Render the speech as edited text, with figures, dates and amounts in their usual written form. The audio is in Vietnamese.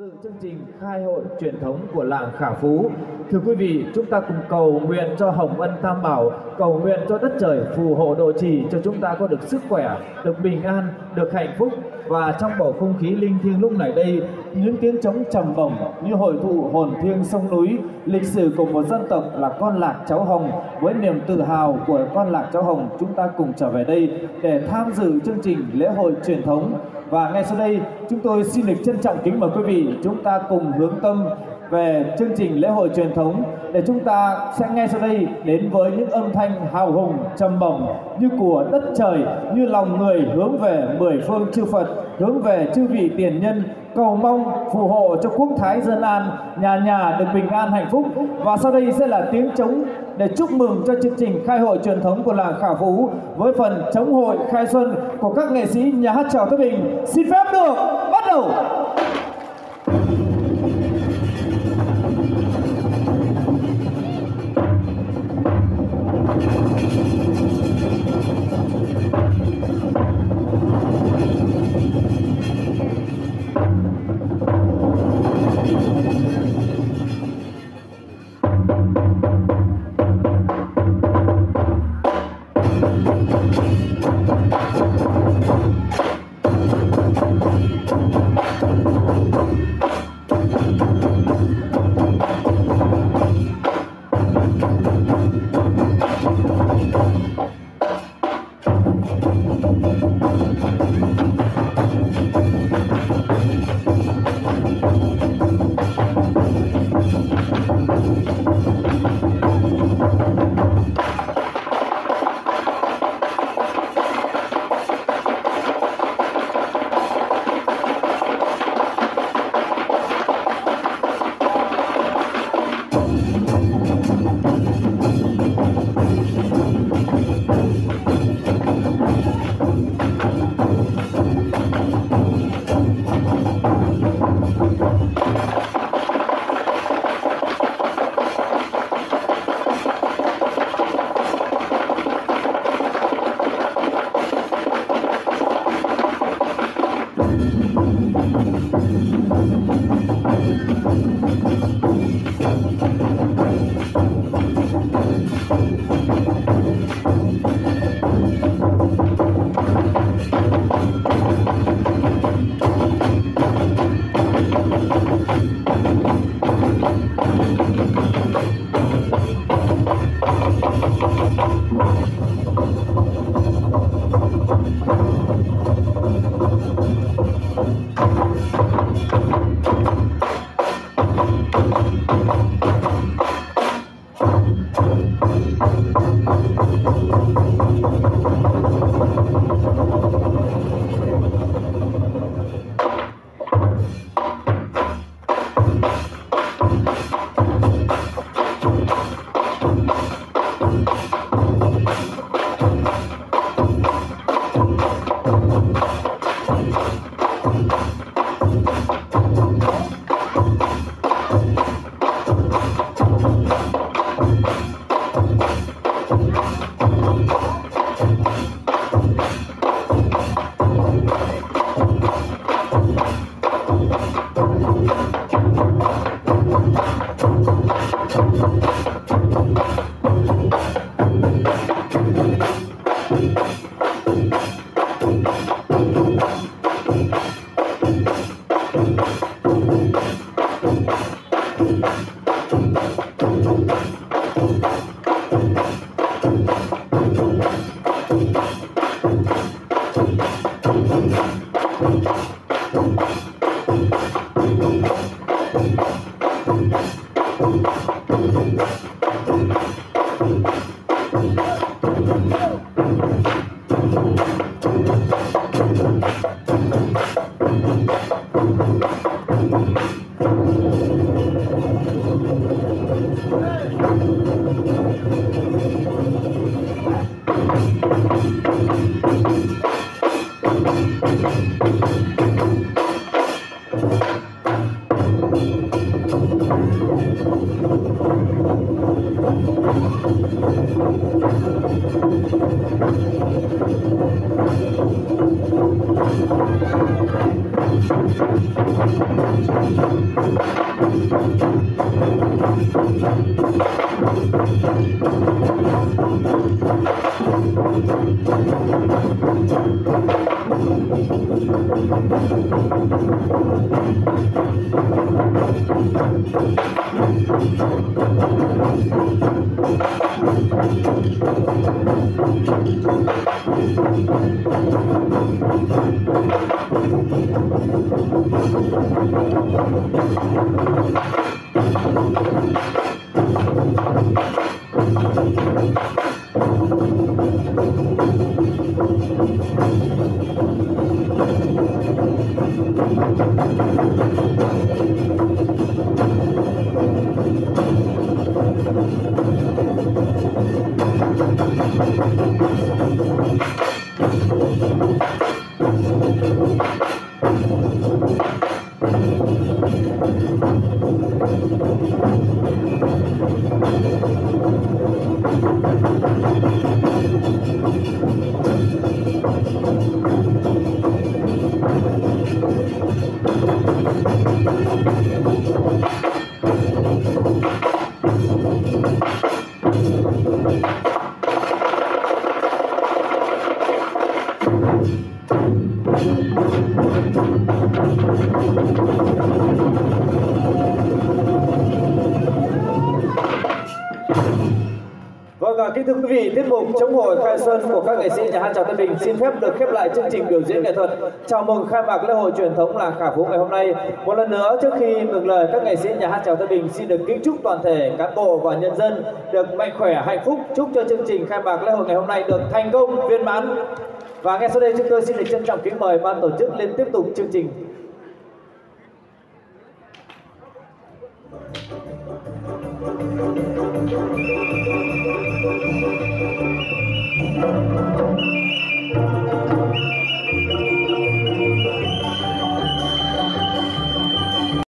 dự chương trình khai hội truyền thống của làng Khả Phú. Thưa quý vị, chúng ta cùng cầu nguyện cho hồng ân tam bảo, cầu nguyện cho đất trời phù hộ độ trì cho chúng ta có được sức khỏe, được bình an, được hạnh phúc. Và trong bầu không khí linh thiêng lúc này đây, những tiếng trống trầm bổng như hội tụ hồn thiêng sông núi, lịch sử của một dân tộc là con Lạc Cháu Hồng. Với niềm tự hào của con Lạc Cháu Hồng, chúng ta cùng trở về đây để tham dự chương trình lễ hội truyền thống. Và ngay sau đây, chúng tôi xin được trân trọng kính mời quý vị chúng ta cùng hướng tâm về chương trình lễ hội truyền thống, để chúng ta sẽ ngay sau đây đến với những âm thanh hào hùng trầm bổng như của đất trời, như lòng người hướng về mười phương chư Phật, hướng về chư vị tiền nhân, cầu mong phù hộ cho quốc thái dân an, nhà nhà được bình an hạnh phúc. Và sau đây sẽ là tiếng trống để chúc mừng cho chương trình khai hội truyền thống của làng Khả Phú với phần trống hội khai xuân của các nghệ sĩ nhà hát chèo Thái Bình. Xin phép được bắt đầu. Kính thưa quý vị, tiết mục chống hội khai xuân của các nghệ sĩ nhà hát Chào Tân Bình xin phép được khép lại chương trình biểu diễn nghệ thuật chào mừng khai mạc lễ hội truyền thống làng Khả Phú ngày hôm nay. Một lần nữa, trước khi ngừng lời, các nghệ sĩ nhà hát Chào Tân Bình xin được kính chúc toàn thể cán bộ và nhân dân được mạnh khỏe, hạnh phúc, chúc cho chương trình khai mạc lễ hội ngày hôm nay được thành công, viên mãn. Và ngay sau đây chúng tôi xin được trân trọng kính mời ban tổ chức lên tiếp tục chương trình.